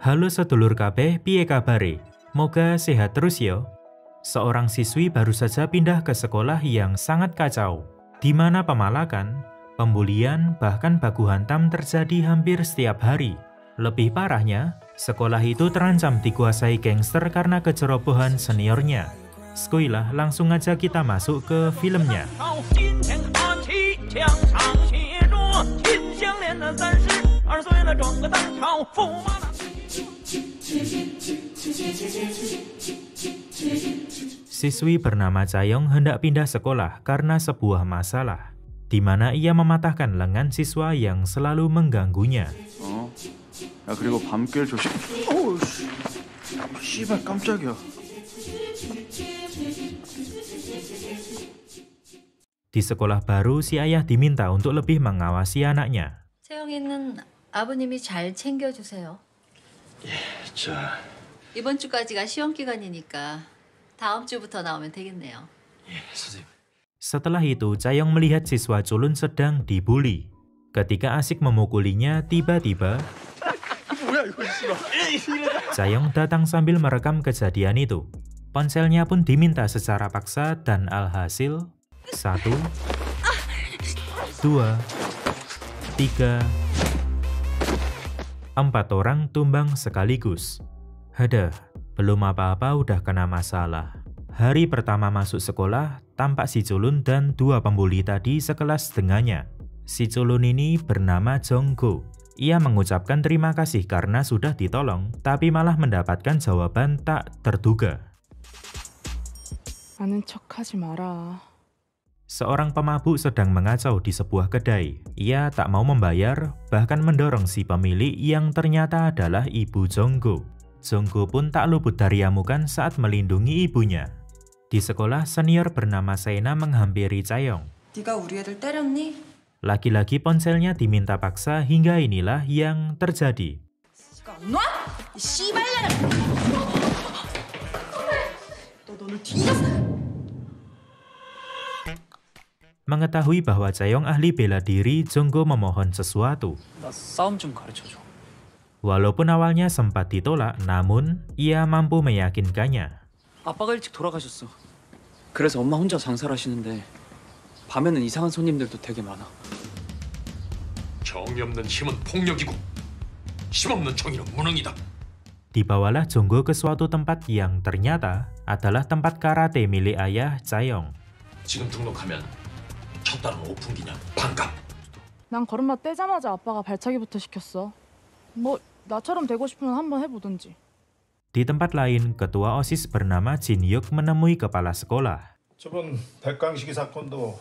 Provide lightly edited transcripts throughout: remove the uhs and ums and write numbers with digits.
Halo sedulur kabeh, piye kabare? Moga sehat terus yo. Seorang siswi baru saja pindah ke sekolah yang sangat kacau, di mana pemalakan, pembulian, bahkan baku hantam terjadi hampir setiap hari. Lebih parahnya, sekolah itu terancam dikuasai gangster karena kecerobohan seniornya. Skuilah, langsung aja kita masuk ke filmnya. Siswi bernama Chaeyoung hendak pindah sekolah karena sebuah masalah, di mana ia mematahkan lengan siswa yang selalu mengganggunya. 야, 그리고 밤길 조심. 어우, 씨발 깜짝이야. Di sekolah baru, si ayah diminta untuk lebih mengawasi anaknya. 채영이는 아버님이 잘 챙겨주세요. 예, 자. 이번 주까지가 시험 기간이니까 다음 주부터 나오면 되겠네요. 예, 선생님. Setelah itu, Chaeyoung melihat siswa culun sedang dibully. Ketika asik memukulinya, tiba-tiba Chaeyoung datang sambil merekam kejadian itu. Ponselnya pun diminta secara paksa dan alhasil 1, 2, 3, 4 orang tumbang sekaligus. Hadah, belum apa-apa udah kena masalah. Hari pertama masuk sekolah, tampak si culun dan 2 pembuli tadi sekelas dengannya. Si culun ini bernama Jonggo. Ia mengucapkan terima kasih karena sudah ditolong, tapi malah mendapatkan jawaban tak terduga. 아는 척하지 마라. Seorang pemabuk sedang mengacau di sebuah kedai. Ia tak mau membayar, bahkan mendorong si pemilik yang ternyata adalah ibu Jonggo. Jonggo pun tak luput dari amukan saat melindungi ibunya. Di sekolah, senior bernama Saena menghampiri Chaeyoung. 네가 우리 애들 때렸니? Lagi-lagi ponselnya diminta paksa hingga inilah yang terjadi. 놔! 이 씨발년아! 너 오늘 뒤졌어! Mengetahui bahwa Chaeyoung ahli bela diri, Jonggo memohon sesuatu. 나 싸움 좀 가르쳐줘. Walaupun awalnya sempat ditolak, namun ia mampu meyakinkannya. 아빠가 일찍 돌아가셨어. 그래서 엄마 혼자 장사를 하시는데 밤에는 이상한 손님들도 되게 많아. 정이 없는 힘은 폭력이고 힘없는 정의는 무능이다. Dibawalah Jonggo ke suatu tempat yang ternyata adalah tempat karate milik ayah Chaeyoung. 지금 등록하면 첫 달은 오픈기냐 반값. 난 걸음마 떼자마자 아빠가 발차기부터 시켰어. 뭐 나처럼 되고 싶으면 한번 해보든지. Di tempat lain, ketua OSIS bernama Jin-hyuk menemui kepala sekolah. 저번 백강식이 사건도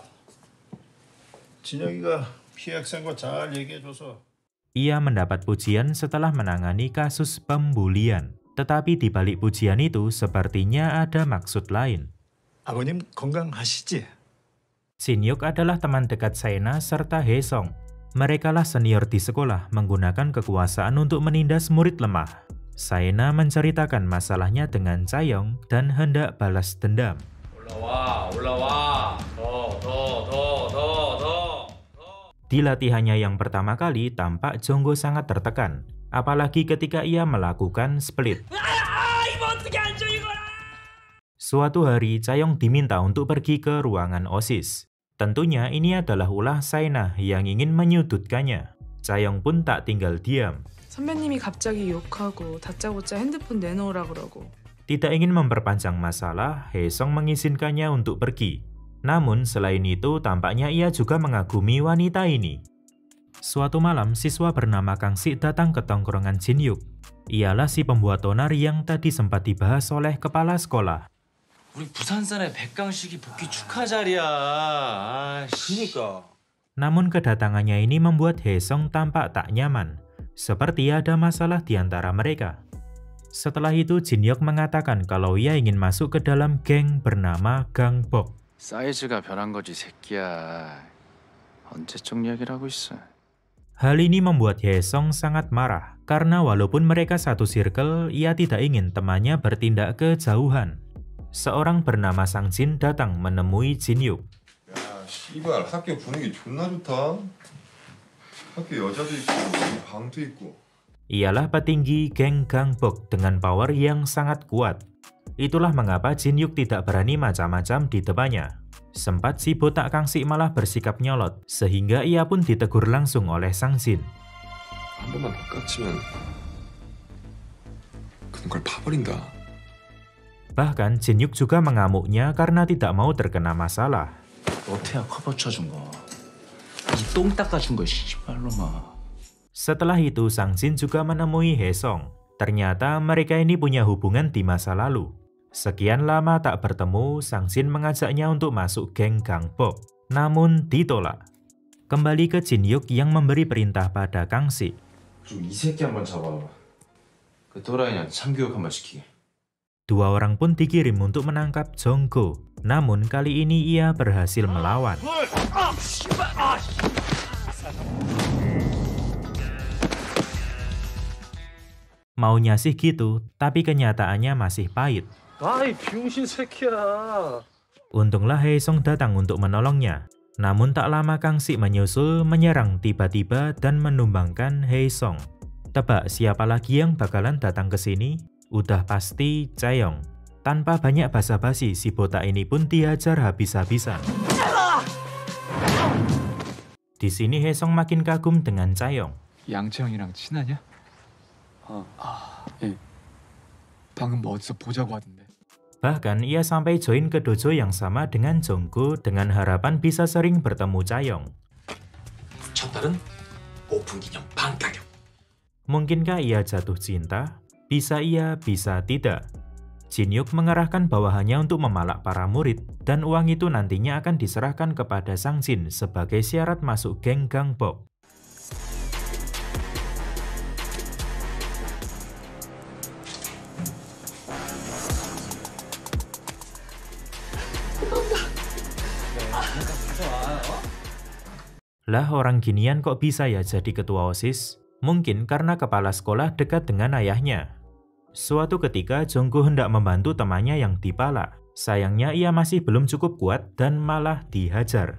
진혁이가 피해 학생과 잘 얘기해줘서. Ia mendapat pujian setelah menangani kasus pembulian. Tetapi di balik pujian itu sepertinya ada maksud lain. 아버님 건강하시지? Jin-hyuk adalah teman dekat Saena serta Haesung. Merekalah senior di sekolah menggunakan kekuasaan untuk menindas murid lemah. Saena menceritakan masalahnya dengan Chaeyoung dan hendak balas dendam. 올라와. 더. Di latihannya yang pertama kali, tampak Jonggo sangat tertekan. Apalagi ketika ia melakukan split. Suatu hari, Chaeyoung diminta untuk pergi ke ruangan OSIS. Tentunya ini adalah ulah Saena yang ingin menyudutkannya. Chaeyoung pun tak tinggal diam. 선배님이 갑자기 욕하고 다짜고짜 핸드폰 내놓으라 그러고. Tidak ingin memperpanjang masalah, Haesung mengizinkannya untuk pergi. Namun selain itu tampaknya ia juga mengagumi wanita ini. Suatu malam, siswa bernama Kang Si datang ke tongkrongan Jin-hyuk. Ialah si pembuat onar yang tadi sempat dibahas oleh kepala sekolah. 우리 부산산의 백강식이 복귀 축하 자리야. 그니까. Namun kedatangannya ini membuat Haesung tampak tak nyaman. Seperti ada masalah di antara mereka. Setelah itu Jin-hyuk mengatakan kalau ia ingin masuk ke dalam geng bernama Gang Bok. 사이즈가 변한 거지 새끼야. 언제적 이야기를 하고 있어. Hal ini membuat Haesung sangat marah, karena walaupun mereka satu circle, ia tidak ingin temannya bertindak kejauhan. Seorang bernama Sang Jin datang menemui Jin-hyuk. 야, 씨발 학교 분위기 존나 좋다. 학교 여자도 있고 방도 있고. Ialah petinggi geng Gangbok dengan power yang sangat kuat. Itulah mengapa Jin Hyuk tidak berani macam-macam di depannya. Sempat si botak Kang-si malah bersikap nyolot, sehingga ia pun ditegur langsung oleh Sang Jin. 한 번만 더 깝치면 그런 걸 봐버린다. Bahkan Jin Hyuk juga mengamuknya karena tidak mau terkena masalah. 너태야 커버 쳐준 거. 이 똥 닦아준 거 씨발로마. Setelah itu Sang Jin juga menemui Haesong. Ternyata mereka ini punya hubungan di masa lalu. Sekian lama tak bertemu, Sang Jin mengajaknya untuk masuk geng Gangbok. Namun ditolak. Kembali ke Jin Hyuk yang memberi perintah pada Kang-si. 좀 이 새끼 한번 잡아봐. 그 또라이냐 참교육 한번 시키게. Dua orang pun dikirim untuk menangkap Jonggo. Namun kali ini ia berhasil melawan. Maunya sih gitu, tapi kenyataannya masih pahit. 아이 병신 새끼야. Untunglah Haesong datang untuk menolongnya. Namun tak lama Kang-si menyusul, menyerang tiba-tiba dan menumbangkan Haesong. Tebak siapa lagi yang bakalan datang ke sini? Udah pasti Chaeyoung. Tanpa banyak basa-basi, si botak ini pun dihajar habis-habisan. Di sini Haesong makin kagum dengan Chaeyoung. 양채영이랑 친하냐? 예. 방금 뭐 어디서 보자고 하던데. Bahkan ia sampai join ke dojo yang sama dengan Jonggo dengan harapan bisa sering bertemu Chaeyoung. 첫 달은 오픈 기념 반 가격. Mungkinkah ia jatuh cinta? Bisa iya, bisa tidak. Jin Hyuk mengerahkan bawahannya untuk memalak para murid, dan uang itu nantinya akan diserahkan kepada Sang Jin sebagai syarat masuk geng Gangbok. Lah orang ginian kok bisa ya jadi ketua OSIS? Mungkin karena kepala sekolah dekat dengan ayahnya. Suatu ketika Jonggo hendak membantu temannya yang dipalak. Sayangnya ia masih belum cukup kuat dan malah dihajar.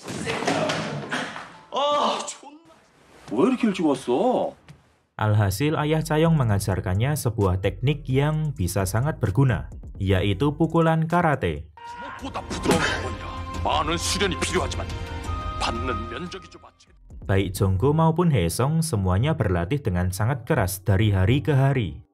왜 이렇게 일찍 왔어? Alhasil ayah Chaeyoung mengajarkannya sebuah teknik yang bisa sangat berguna, yaitu pukulan karate. 보다 부드러운 거냐? 많은 수련이 필요하지만 받는 면적이 좁아. Baik Jonggo maupun Haesong semuanya berlatih dengan sangat keras dari hari ke hari.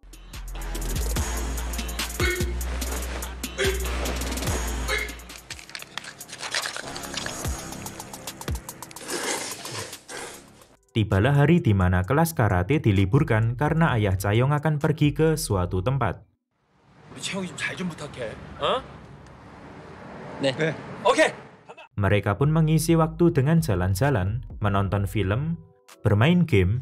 Tibalah hari di mana kelas karate diliburkan karena ayah Chaeyoung akan pergi ke suatu tempat. 우리 채영이 좀 잘 좀 부탁해. 어? 네. 오케이. Mereka pun mengisi waktu dengan jalan-jalan, menonton film, bermain game,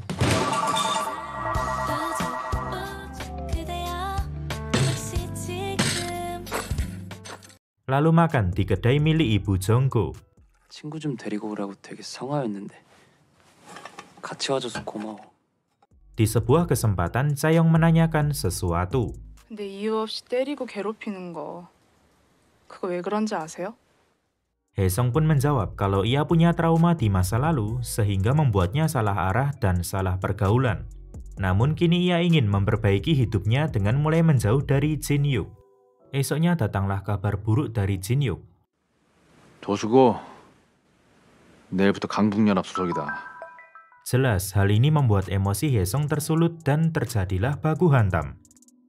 lalu makan di kedai milik ibu Jonggo. 친구 좀 데리고 오라고 되게 성화였는데. 같이 와줘서 고마워. Di sebuah kesempatan, Chaeyoung menanyakan sesuatu. 근데 이유 없이 때리고 괴롭히는 거 그거 왜 그런지 아세요? Haesong pun menjawab kalau ia punya trauma di masa lalu sehingga membuatnya salah arah dan salah pergaulan. Namun kini ia ingin memperbaiki hidupnya dengan mulai menjauh dari Jin Hyuk. Esoknya datanglah kabar buruk dari Jin Hyuk. 도수고 내일부터 강북연합 소속이다. Jelas hal ini membuat emosi Haesong tersulut dan terjadilah baku hantam.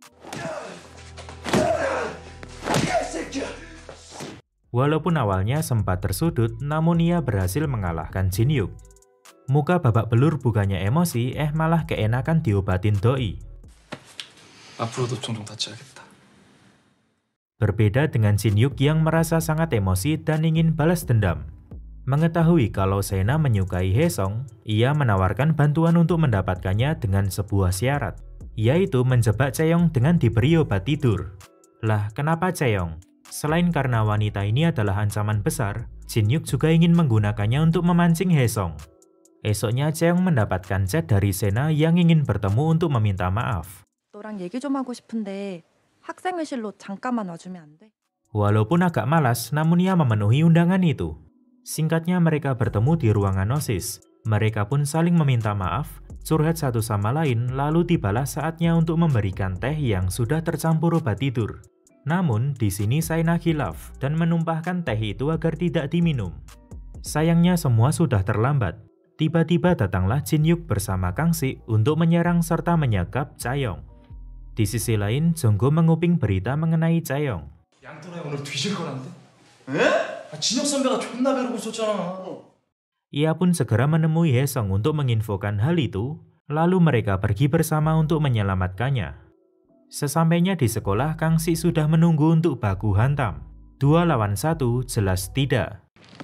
Walaupun awalnya sempat tersudut, namun ia berhasil mengalahkan Jin Hyuk. Muka babak belur bukannya emosi, malah keenakan diobatin doi. 앞으로도 종종 다쳐야겠다. Berbeda dengan Jin Hyuk yang merasa sangat emosi dan ingin balas dendam. Mengetahui kalau Sena menyukai Haesong, ia menawarkan bantuan untuk mendapatkannya dengan sebuah syarat, yaitu menjebak Chaeyoung dengan diberi obat tidur. Lah, kenapa Chaeyoung? Selain karena wanita ini adalah ancaman besar, Jin Hyuk juga ingin menggunakannya untuk memancing Haesong. Esoknya Chaeyoung mendapatkan chat dari Sena yang ingin bertemu untuk meminta maaf. 너랑 얘기 좀 하고 싶은데 학생회실로 잠깐만 와주면 안 돼? Walaupun agak malas, namun ia memenuhi undangan itu. Singkatnya mereka bertemu di ruangan OSIS. Mereka pun saling meminta maaf. curhat satu sama lain, lalu tibalah saatnya untuk memberikan teh yang sudah tercampur obat tidur. Namun, di sini Shaina khilaf dan menumpahkan teh itu agar tidak diminum. Sayangnya semua sudah terlambat. Tiba-tiba datanglah Jin Hyuk bersama Kang Si untuk menyerang serta menyekap Chaeyoung. Di sisi lain, Jonggo menguping berita mengenai Chaeyoung. 양또라이 오늘 뒤질 거란데? 에? 진혁 선배가 존나 배르고 있었잖아. Ia pun segera menemui Haesung untuk menginfokan hal itu, lalu mereka pergi bersama untuk menyelamatkannya. Sesampainya di sekolah, Kang Si sudah menunggu untuk baku hantam. 2 lawan 1 jelas tidak.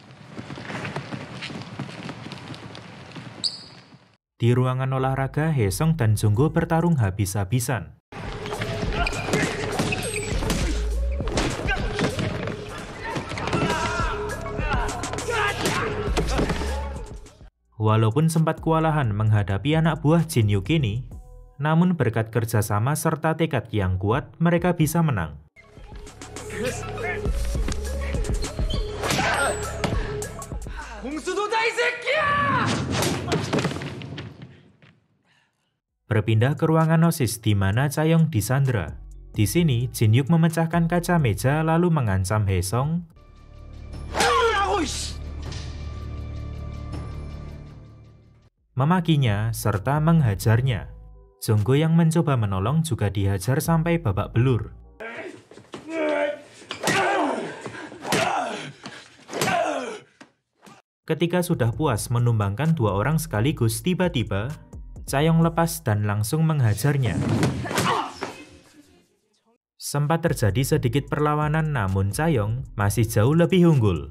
Di ruangan olahraga, Haesung dan Jonggo bertarung habis-habisan. Walaupun sempat kewalahan menghadapi anak buah Jin Hyuk ini, namun berkat kerjasama serta tekad yang kuat, mereka bisa menang. Berpindah ke ruangan OSIS di mana Chaeyoung disandra. Di sini, Jin Hyuk memecahkan kaca meja lalu mengancam Haesung. Memakinya serta menghajarnya. Jonggo yang mencoba menolong juga dihajar sampai babak belur. Ketika sudah puas menumbangkan 2 orang sekaligus, tiba-tiba Chaeyoung lepas dan langsung menghajarnya. Sempat terjadi sedikit perlawanan, namun Chaeyoung masih jauh lebih unggul.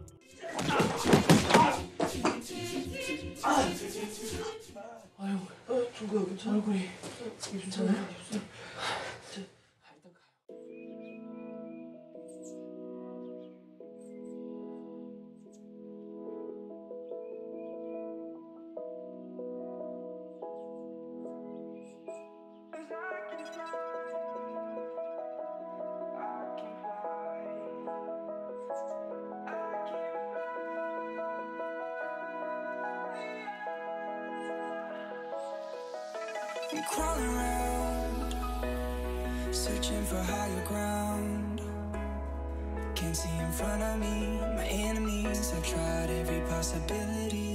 I'm crawling around, searching for higher ground. Can't see in front of me, my enemies. I've tried every possibility.